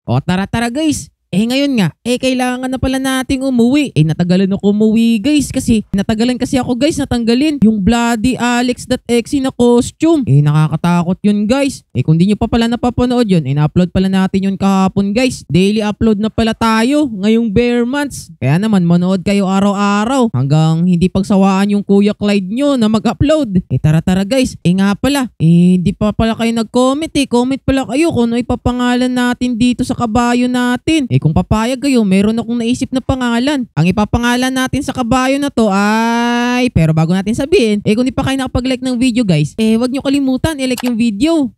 O tara tara guys. Ngayon nga, kailangan na pala nating umuwi. Natagalan ako umuwi guys kasi natagalan kasi ako guys natanggalin yung bloody Alex.exe na costume. Nakakatakot yun guys. Kung di nyo pa pala napapanood yun, na-upload pala natin yun kahapon guys. Daily upload na pala tayo ngayong bare months. Kaya naman manood kayo araw-araw hanggang hindi pagsawaan yung Kuya Clyde nyo na mag-upload. Tara tara guys. Nga pala, hindi pa pala kayo nag-comment Comment pala kayo kung ano ipapangalan natin dito sa kabayo natin. Kung papayag kayo, meron akong naisip na pangalan. Ang ipapangalan natin sa kabayo na to ay... Pero bago natin sabihin, kung di pa kayo nakapag-like ng video guys, wag nyo kalimutan i-like yung video.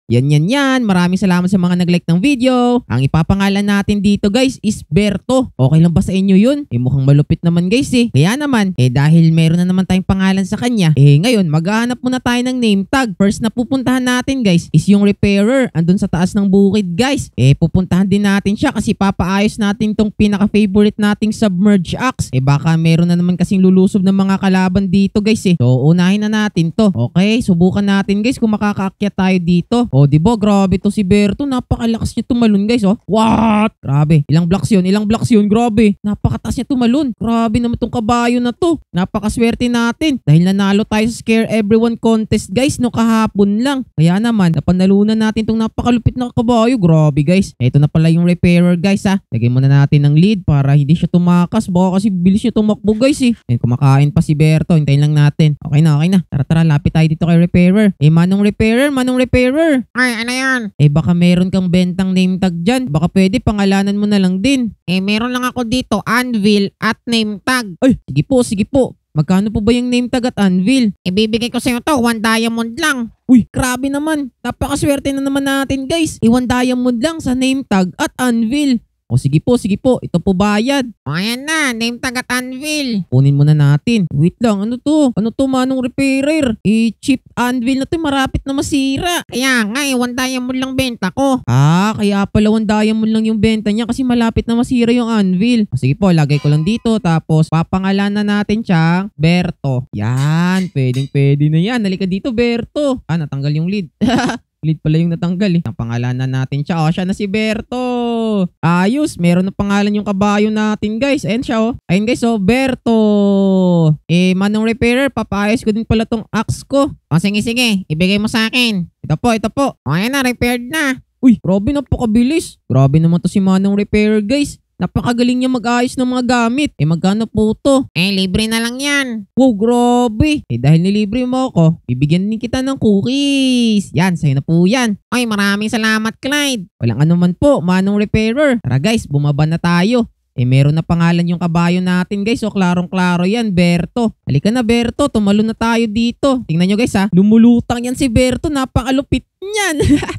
Yan. Maraming salamat sa mga nag-like ng video. Ang ipapangalan natin dito guys is Berto. Okay lang ba sa inyo yun? Mukhang malupit naman guys Kaya naman, dahil meron na naman tayong pangalan sa kanya, ngayon maghahanap muna tayo ng name tag. First na pupuntahan natin guys is yung repairer. Andun sa taas ng bukid guys. Pupuntahan din natin siya kasi papaayos natin tong pinaka-favorite nating submerge axe. Baka meron na naman kasing lulusob ng mga kalaban dito guys So unahin na natin to. Okay, subukan natin guys kung makakaakyat tayo dito. Diba? Grabe to si Berto. Napakalakas niya tumalon guys What? Grabe. Ilang blocks yun? Grabe. Napakataas niya tumalon. Grabe naman tong kabayo na to. Napakaswerte natin. Dahil nanalo tayo sa Scare Everyone contest guys no kahapon lang. Kaya naman, napanalunan natin tong napakalupit na kabayo. Grabe guys. Ito na pala yung repairer guys Lagay muna natin ng lead para hindi siya tumakas. Baka kasi bilis niya tumakbo guys kumakain pa si Berto. Hintayin lang natin. Okay na. Tara, lapit tayo dito kay repairer. Manong repairer. Ay, ano yan? Baka meron kang bentang name tag dyan. Baka pwede pangalanan mo na lang din. Meron lang ako dito, Anvil at name tag. Ay, sige po. Magkano po ba yung name tag at Anvil? Ibibigay ko sa'yo to, 1 diamond lang. Uy, grabe naman. Napakaswerte na naman natin guys. 1 diamond lang sa name tag at Anvil. Sige po. Ito po bayad. Ayan na, name tag at Anvil. Kunin muna natin. Wait lang, ano to? Manong repairer? Cheap Anvil na to, marapit na masira. Kaya nga 1 diamond lang benta ko. Kaya pala 1 diamond lang yung benta niya kasi malapit na masira yung Anvil. Sige po, lagay ko lang dito tapos papangalanan natin siyang Berto. Yan, pwede na yan. Halika dito, Berto. Natanggal yung lead. Lead pala yung natanggal Napangalanan natin siya. Siya na si Berto. Ayos, meron na pangalan yung kabayo natin guys. Ayan siya Ayun guys Berto. Manong repairer, papaayos ko din pala tong axe ko. Sige, ibigay mo sa akin. Ito po. Ayan na, repaired na. Uy, grabe napakabilis. Grabe naman to si Manong repairer guys. Napakagaling niya mag-ayos ng mga gamit. Magkano po to? Libre na lang yan. Wow, grabe. Dahil nilibre mo ako, bibigyan din kita ng cookies. Yan, sa'yo na po yan. Ay, maraming salamat, Clyde. Walang anuman po, Manong repairer. Tara guys, bumaba na tayo. Meron na pangalan yung kabayo natin guys. Klarong-klaro yan, Berto. Halika na Berto, tumalon na tayo dito. Tingnan nyo guys lumulutang yan si Berto. Napakalupit niyan.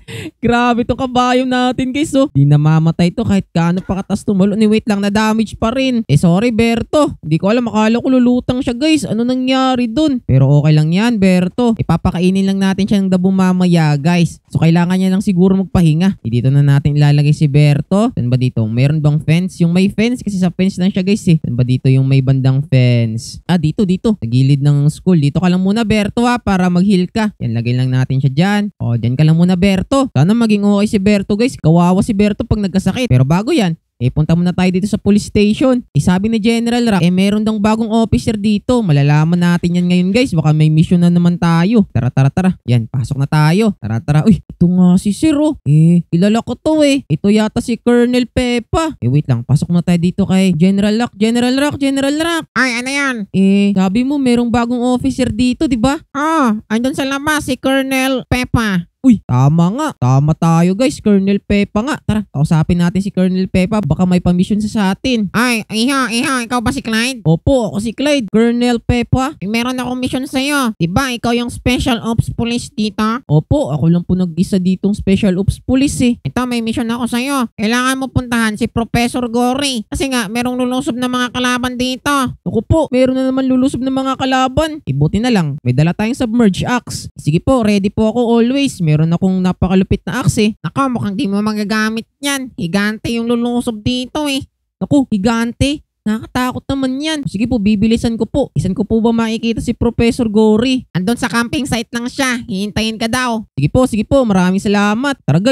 Grabe tong kabayo natin guys Di namamatay to kahit gaano pa katas tumalon. Wait lang, na damage pa rin. Sorry Berto. Hindi ko alam, akala ko lulutang siya guys. Ano nangyari dun? Pero okay lang yan Berto. Papakainin lang natin siya ng dabo mamaya guys. So kailangan niya lang siguro magpahinga. Dito na natin ilalagay si Berto. Saan ba dito? Meron bang fence? Yung may fence kasi sa fence lang siya guys Saan ba dito yung may bandang fence? Dito. Sa gilid ng school. Dito ka lang muna Berto para mag-heal ka. Yan, lagay lang natin siya dyan. Dyan ka lang muna Berto. Sana maging okay si Berto guys. Kawawa si Berto pag nagkasakit. Pero bago yan, punta muna tayo dito sa police station. Sabi ni General Rock, meron daw bagong officer dito. Malalaman natin yan ngayon guys. Baka may mission na naman tayo. Tara. Yan, pasok na tayo. Tara. Uy, ito nga si Sir kilala ko to Ito yata si Colonel Peppa. Wait lang, pasok na tayo dito kay General Rock. General Rock. Ay, ano yan? Sabi mo merong bagong officer dito, di ba? Andun sa labas si Colonel Peppa. Uy, tama nga. Tama tayo guys. Colonel Peppa nga. Tara, kausapin natin si Colonel Peppa. Baka may pamisyon sa atin. Ay, iha, ikaw ba si Clyde? Opo, ako si Clyde. Colonel Peppa. Meron akong mission sa'yo. Diba, ikaw yung Special Ops Police dito? Opo, ako lang po nag-isa ditong Special Ops Police Ito, may mission ako sa'yo. Kailangan mo puntahan si Professor Gory. Kasi nga, merong lulusob na mga kalaban dito. Ako po, meron na naman lulusob ng mga kalaban. Buti na lang, may dala tayong submerge axe. Sige po, ready po ako always. Meron akong napakalupit na axe Nako, mukhang di mo magagamit yan. Higante yung lulusob dito Naku, higante. Nakakatakot naman yan. Sige po, bibilisan ko po. Isan ko po ba makikita si Professor Gory? Andun sa camping site lang siya. Hihintayin ka daw. Sige po. Maraming salamat. Tara guys.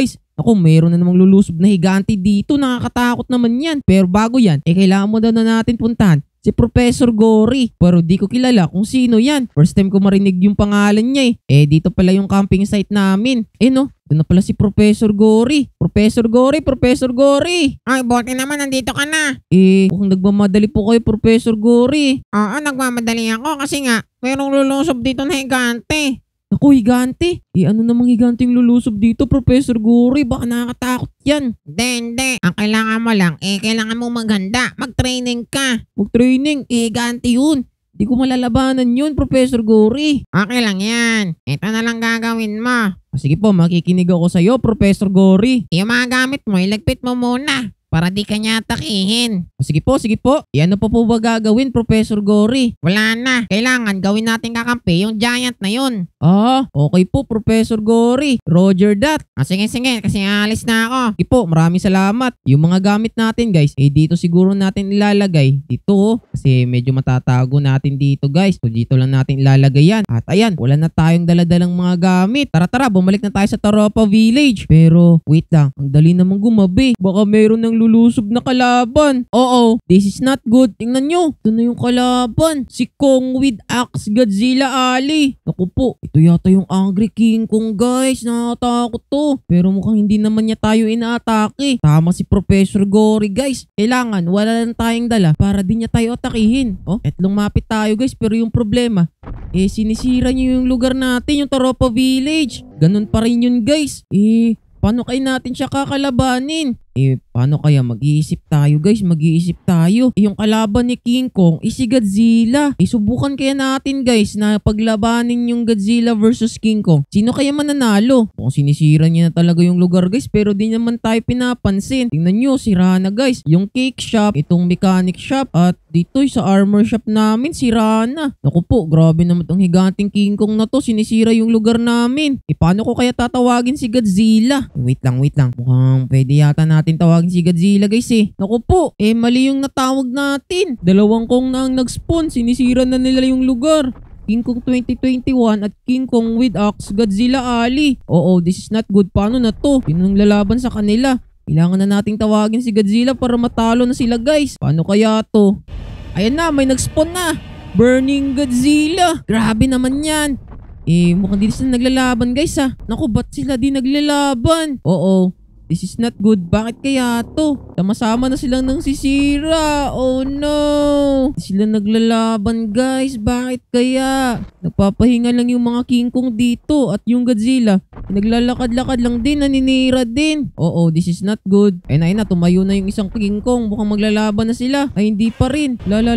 Ako, meron na namang lulusob na higante dito. Nakakatakot naman yan. Pero bago yan, kailangan mo daw na natin puntahan si Professor Gory. Pero di ko kilala kung sino yan. First time ko marinig yung pangalan niya dito pala yung camping site namin. No, doon na pala si Professor Gory. Professor Gory, Professor Gory. Ay, bote naman, nandito ka na. Kung nagmamadali po kayo, Professor Gory. Oo, nagmamadali ako kasi nga, mayroong lulusob dito na higante. Naku, higante. Ano namang higanteng lulusob dito, Professor Gory? Baka nakakatakot yan. Hindi. Ang kailangan mo lang, kailangan mo maghanda. Mag-training ka. Mag-training, higante yun. Di ko malalabanan yun, Professor Gory. Okay lang yan. Ito na lang gagawin mo. Sige po, makikinig ako sa'yo, Professor Gory. Yung mga gamit mo, ilagpit mo muna para di ka niya atakihin. Sige po, sige po. Ano pa po ba gagawin, Professor Gory? Wala na. Kailangan gawin natin kakampi yung giant na yun. Okay po, Professor Gory. Roger that. Sige, kasi alis na ako. Sige po, maraming salamat. Yung mga gamit natin, guys, dito siguro natin ilalagay. Dito, kasi medyo matatago natin dito, guys. So, dito lang natin ilalagay yan. At ayan, wala na tayong daladalang mga gamit. Tara, bumalik na tayo sa Taropa Village. Pero, wait lang. Ang dali namang gumabi. Baka meron ng lulusob na kalaban. This is not good. Tingnan nyo. Ito na yung kalaban. Si Kong with Axe Godzilla Ali. Naku po, ito yata yung Angry King Kong, guys. Nakakatakot to. Pero mukhang hindi naman niya tayo inaatake. Tama si Professor Gory, guys. Kailangan wala lang tayong dala para di niya tayo atakihin. At lumapit tayo, guys. Pero yung problema, sinisira niyo yung lugar natin, yung Taropa Village. Ganun pa rin yun, guys. Paano kayo natin siya kakalabanin? Paano kaya mag-iisip tayo, guys? Mag-iisip tayo. Yung kalaban ni King Kong si Godzilla. Subukan kaya natin, guys, na paglabanin yung Godzilla versus King Kong. Sino kaya mananalo? Kung sinisira niya na talaga yung lugar, guys, pero di naman tayo pinapansin. Tingnan nyo, sira na, guys. Yung cake shop, itong mechanic shop, at dito sa armor shop namin, sira na. Naku po, grabe naman tong higanting King Kong na to. Sinisira yung lugar namin. Paano ko kaya tatawagin si Godzilla? Wait lang. Mukhang pwede yata natin tawagin si Godzilla, guys Naku po, mali yung natawag natin. Dalawang Kong na ang nag-spawn. Sinisira na nila yung lugar. King Kong 2021 at King Kong with Axe Godzilla Ali. This is not good. Paano na to? Yun ang lalaban sa kanila. Kailangan na nating tawagin si Godzilla para matalo na sila, guys. Paano kaya to? Ayan na, may nag-spawn na. Burning Godzilla. Grabe naman yan. Mukhang di sila naglalaban, guys Naku, ba't sila di naglalaban? This is not good. Bakit kaya to? Sama-sama na silang nang sisira. Oh no! Di sila naglalaban, guys. Bakit kaya? Nagpapahinga lang yung mga King Kong dito. At yung Godzilla, naglalakad-lakad lang din. Naninira din. This is not good. Ayun na, tumayo na yung isang King Kong. Mukhang maglalaban na sila. Ay, hindi pa rin.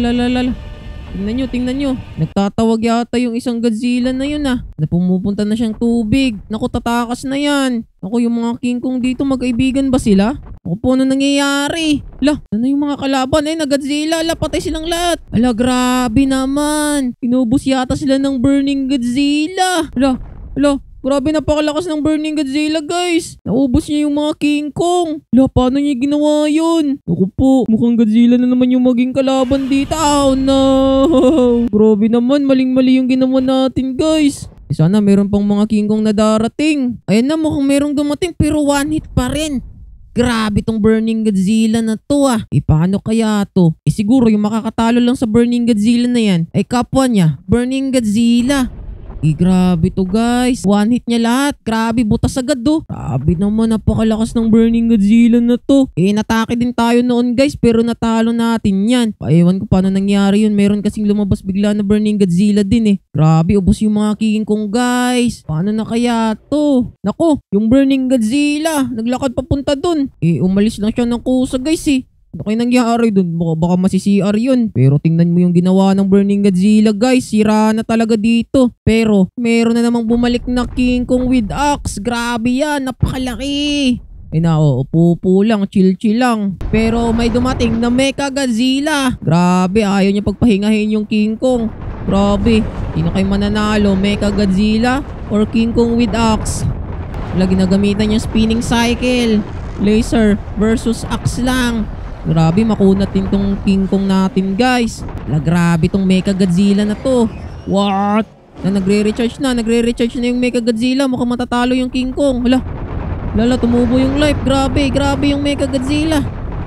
Tingnan nyo. Nagtatawag yata yung isang Godzilla na yun na pumupunta na siyang tubig. Naku, tatakas na yan. Naku, yung mga King Kong dito, magkaibigan ba sila? Naku po, ano nangyayari? Ano yung mga kalaban? Na Godzilla. Patay silang lahat. Grabe naman. Inubos yata sila ng Burning Godzilla. Grabe, napakalakas ng Burning Godzilla, guys. Naubos niya yung mga King Kong. Paano niya ginawa yun? Naku po, mukhang Godzilla na naman yung maging kalaban dito. Oh no! Grabe naman, maling-mali yung ginawa natin, guys. Sana meron pang mga King Kong na darating. Ayan na, mukhang merong dumating pero one hit pa rin. Grabe tong Burning Godzilla na to paano kaya to? Siguro yung makakatalo lang sa Burning Godzilla na yan ay kapwa niya, Burning Godzilla. Grabe to, guys. One hit niya lahat. Grabe, butas agad Grabe naman, napakalakas ng Burning Godzilla na to. Natake din tayo noon, guys, pero natalo natin yan. Ewan ko paano nangyari yun. Meron kasing lumabas bigla na Burning Godzilla din Grabe, ubos yung mga King Kong, guys. Paano na kaya to? Nako, yung Burning Godzilla, naglakad papunta dun. Umalis lang siya ng kusa, guys Ano kayo nangyari dun? Baka masi-CR yun. Pero tingnan mo yung ginawa ng Burning Godzilla, guys. Sira na talaga dito. Pero meron na namang bumalik na King Kong with Axe. Grabe yan. Napakalaki. Upo lang. Chill lang. Pero may dumating na Mecha Godzilla. Grabe, ayaw niya pagpahingahin yung King Kong. Grabe. Sino kayo mananalo? Mecha Godzilla or King Kong with Axe? Ginagamitan yung spinning cycle. Laser versus Axe lang. Grabe, makunat din tong King Kong natin, guys. Grabe tong Mecha Godzilla na to. What? Nagre-recharge na yung Mecha Godzilla. Mukhang matatalo yung King Kong. Lala, tumubo yung life. Grabe, grabe yung Mecha Godzilla.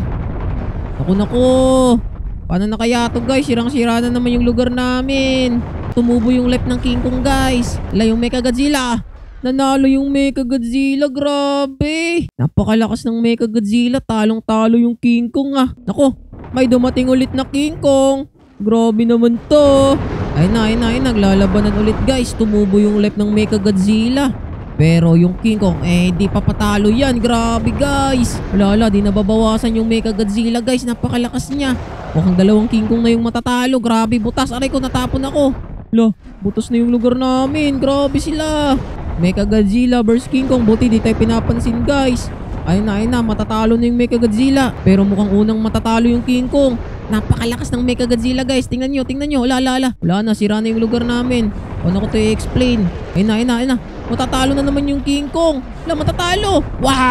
Naku. Paano na kaya to guys? Sirang-sira na naman yung lugar namin. Tumubo yung life ng King Kong guys. Wala yung Mecha Godzilla. Nanalo yung Mecha Godzilla. Grabe. Napakalakas ng Mecha Godzilla. Talong-talo yung King Kong ah. Naku, may dumating ulit na King Kong. Grabe naman to. Ayun na. Naglalabanan ulit guys. Tumubo yung life ng Mecha Godzilla. Pero yung King Kong, di pa patalo yan. Grabe guys. Wala, di nababawasan yung Mecha Godzilla guys. Napakalakas niya. Mukhang dalawang King Kong na yung matatalo. Grabe, butas. Aray ko, natapon ako. Lo, butas na yung lugar namin. Grabe sila. Mecha Godzilla vs King Kong. Buti di tayo pinapansin guys. Ayun na. Matatalo na yung Mecha Godzilla. Pero mukhang unang matatalo yung King Kong. Napakalakas ng Mecha Godzilla guys. Tingnan nyo. Wala. Wala na, sira na yung lugar namin. Paano ko to i-explain? Ayun na. Matatalo na naman yung King Kong. Wala, matatalo.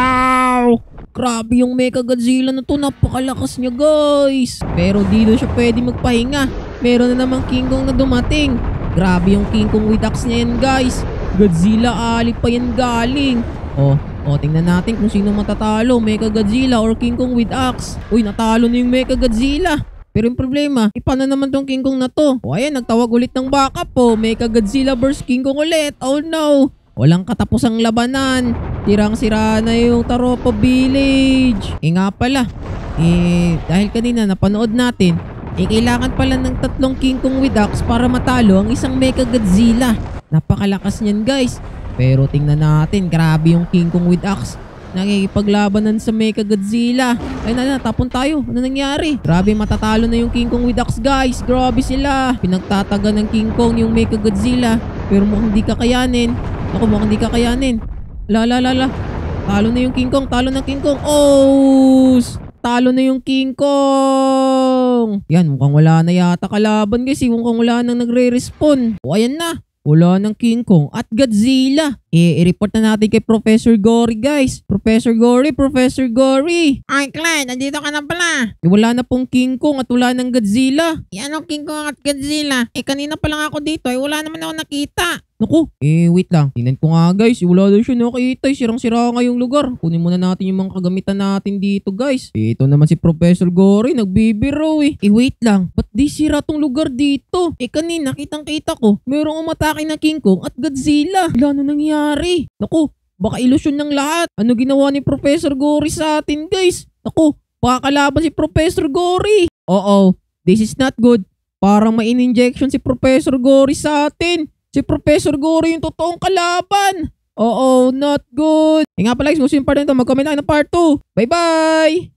Wow! Grabe yung Mecha Godzilla na to. Napakalakas niya guys. Pero di na siya pwede magpahinga. Meron na namang King Kong na dumating. Grabe yung King Kong with axe niya yan guys. Godzilla alik pa yan galing. Oh, tingnan natin kung sino matatalo. Mecha Godzilla or King Kong with axe. Uy, natalo na yung Mecha Godzilla. Pero yung problema, paano naman tong King Kong na to? O ayan, nagtawag ulit ng backup po. Mecha Godzilla vs King Kong ulit. Oh no. Walang katapusang labanan. Tirang-sira na yung Taropa Village. Nga pala. Dahil kanina napanood natin, kailangan pala ng 3 King Kong with axe para matalo ang isang Mecha Godzilla. Napakalakas niyan guys. Pero tingnan natin, grabe yung King Kong with axe. Nakikipaglabanan sa Mecha Godzilla. Ay tapon tayo. Ano nangyari? Grabe, matatalo na yung King Kong with axe guys. Grabe sila. Pinagtataga ng King Kong yung Mecha Godzilla. Pero mukhang di kakayanin. Mukhang di kakayanin. La. Talo na yung King Kong. Talo na King Kong. Oh! Talo na yung King Kong. Yan, mukhang wala na yata kalaban guys. Mukhang wala nang nagre-respawn. O ayan na. Wala ng King Kong at Godzilla. I-report na natin kay Professor Gory guys. Professor Gory. Ay, Clyde, nandito ka na pala. Wala na pong King Kong at wala ng Godzilla. Anong King Kong at Godzilla? Kanina pa lang ako dito. Wala naman ako nakita. Naku, wait lang. Tingnan ko nga guys. Wala daw siya nakita. Sirang-sira nga yung lugar. Kunin muna natin yung mga kagamitan natin dito guys. Ito naman si Professor Gory. Nagbibiro wait lang. Ba't di sira tong lugar dito? Kanina kitang-kita ko. Merong umatake na King Kong at Godzilla. Wala na nangyari. Naku, baka ilusyon ng lahat. Ano ginawa ni Professor Gory sa atin guys? Naku, baka kalaban si Professor Gory. Oo, this is not good. Parang may in-injection si Professor Gory sa atin. Si Professor Gory yung totoong kalaban. Oo, not good. Nga pala guys, kung gusto yung part na ito, mag-comment na ng part 2. Bye-bye!